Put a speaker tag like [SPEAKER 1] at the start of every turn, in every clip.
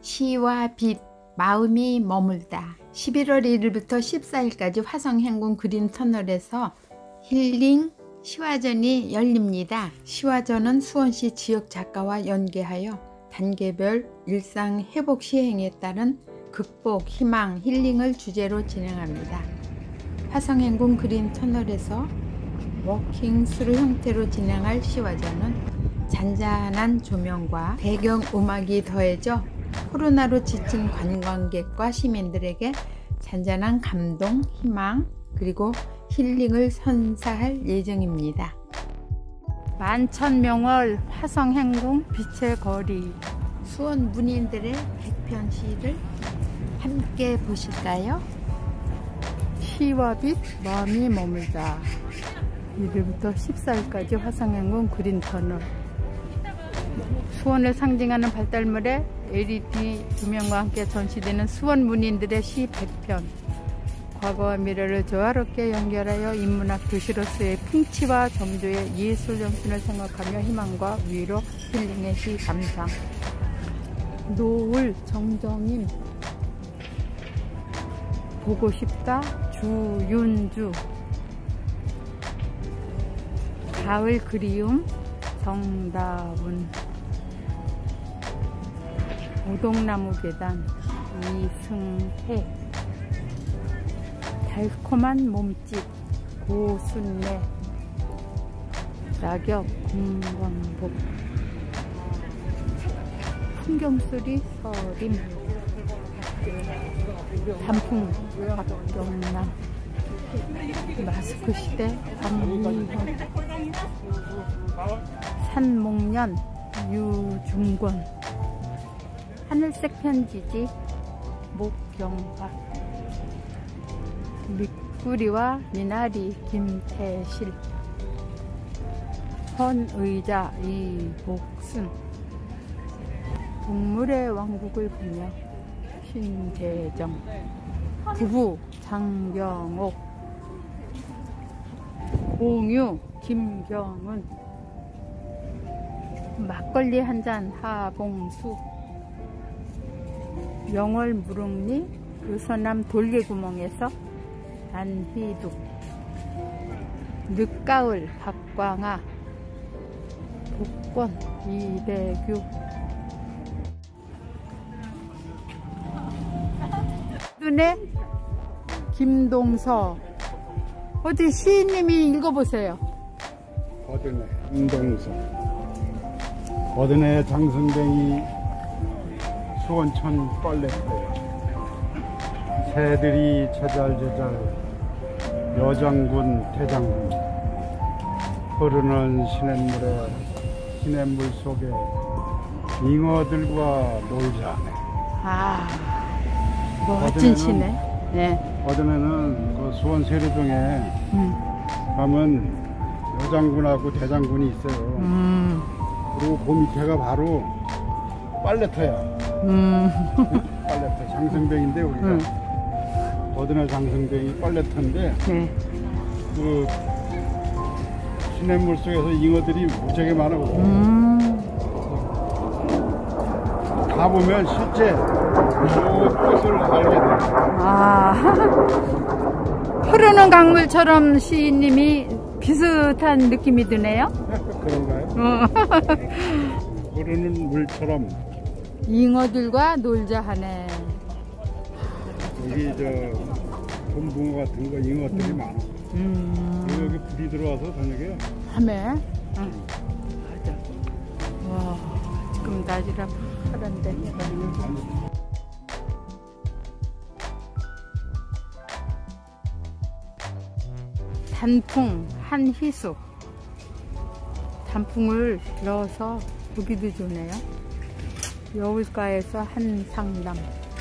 [SPEAKER 1] 시와 빛, 마음이 머물다. 11월 1일부터 14일까지 화성행궁 그린터널에서 힐링 시화전이 열립니다. 시화전은 수원시 지역 작가와 연계하여 단계별 일상 회복 시행에 따른 극복, 희망, 힐링을 주제로 진행합니다. 화성행궁 그린터널에서 워킹스루 형태로 진행할 시화전은 잔잔한 조명과 배경음악이 더해져 코로나로 지친 관광객과 시민들에게 잔잔한 감동, 희망, 그리고 힐링을 선사할 예정입니다. 만천명월 화성행궁 빛의 거리, 수원 문인들의 백편시를 함께 보실까요? 시와 빛, 마음이 머물다. 1일부터 14일까지 화성행궁 그린터널. 수원을 상징하는 발달물에 LED 조명과 함께 전시되는 수원 문인들의 시 100편, 과거와 미래를 조화롭게 연결하여 인문학 도시로서의 풍치와 정조의 예술 정신을 생각하며 희망과 위로, 힐링의 시 감상. 노을 정정임, 보고 싶다 주윤주. 가을 그리움 정다운. 오동나무 계단 이승혜. 달콤한 몸짓 고순매. 낙엽 금광복. 풍경소리 서림. 단풍 박경남. 마스크 시대 박미현. 산목련 유중권. 하늘색 편지지 목경박. 밑구리와 미나리 김태실. 헌의자 이복순. 동물의 왕국을 보며 신재정. 부부 장경옥. 공유 김경은. 막걸리 한잔 하봉수. 영월 무릉리 요서남 돌개구멍에서 안희둑. 늦가을 박광아. 복권 이대규. 눈에 김동서. 어디 시인님이 읽어보세요.
[SPEAKER 2] 어드네 김동서. 어드네 장승뱅이 수원천 빨래터. 새들이 제잘제잘 여장군 대장군. 흐르는 시냇물 속에 잉어들과 놀자네.
[SPEAKER 1] 아, 멋진 시네. 네.
[SPEAKER 2] 어전에는 그 수원 세류동에 가면 여장군하고 대장군이 있어요. 그리고 그 밑에가 바로 빨래터야. 빨래터 장승뱅인데 우리가 어드날 장승뱅이 빨래터인데,
[SPEAKER 1] 네.
[SPEAKER 2] 그 시냇물 속에서 잉어들이 무지하게 많아. 가보면 실제 그 뜻을 알게 돼.
[SPEAKER 1] 아, 흐르는 강물처럼 시인님이 비슷한 느낌이 드네요.
[SPEAKER 2] 그런가요? 흐르는 물처럼.
[SPEAKER 1] 잉어들과 놀자 하네.
[SPEAKER 2] 여기 돈붕어 같은 거 잉어들이 많아. 여기 불이 들어와서 저녁에
[SPEAKER 1] 하네. 맞아. 와, 지금 낮이라 파란데. 단풍 한희숙. 단풍을 넣어서 보기도 좋네요. 여울가에서 한 상담.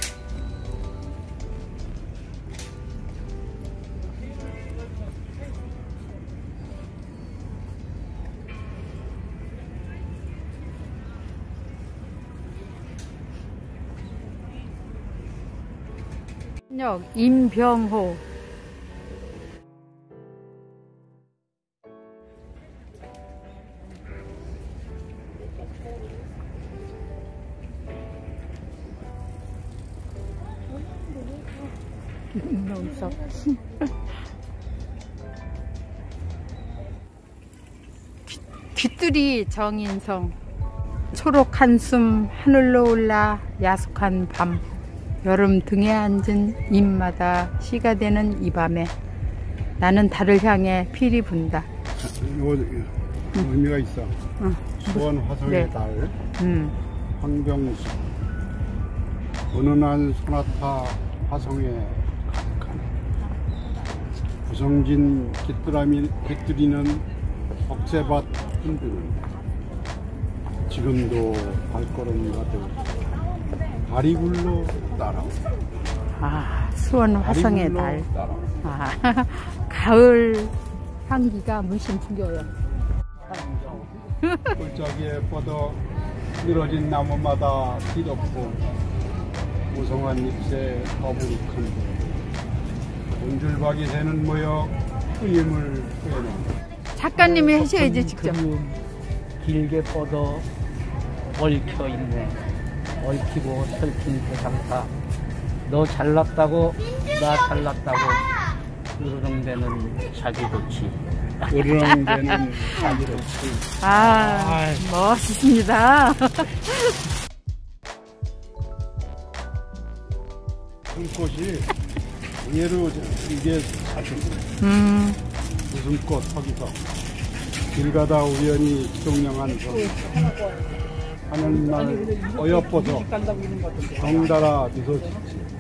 [SPEAKER 1] 임병호. 김농석. 귀뚜리 정인성. 초록 한숨 하늘로 올라 야속한 밤. 여름 등에 앉은 잎마다 시가 되는 이 밤에 나는 달을 향해 필이 분다.
[SPEAKER 2] 이거 의미가 있어. 수원 화성의
[SPEAKER 1] 네.
[SPEAKER 2] 달. 황병수. 어느 날 소나타 화성에 가득한 구성진 깃들이는 억새밭 흔드는 지금도 발걸음 가득 달이 굴러 따라온다.
[SPEAKER 1] 아, 수원 화성의
[SPEAKER 2] 달이 굴러
[SPEAKER 1] 달.
[SPEAKER 2] 따라온다.
[SPEAKER 1] 아, 가을 향기가 물씬 풍겨요.
[SPEAKER 2] 골짜기에 뻗어 늘어진 나무마다 뒤덮고 무성한 잎새 더부룩한 곤줄박이 새는 모여 흐림을 빼놓는다.
[SPEAKER 1] 작가님이 하셔야지 직접.
[SPEAKER 3] 길게 뻗어 얽혀 있네. 얽히고 설킨 대상타. 너 잘났다고 나 잘났다고 으르렁대는 자기도치.
[SPEAKER 2] 으르렁대는 자기도치.
[SPEAKER 1] 아, 멋있습니다.
[SPEAKER 2] 숨꽃이 의외로 이게 사실 웃음꽃 서기서 길 가다 우연히 기동령한 성 하늘날 어여뻐서 덩달아 미소 짓지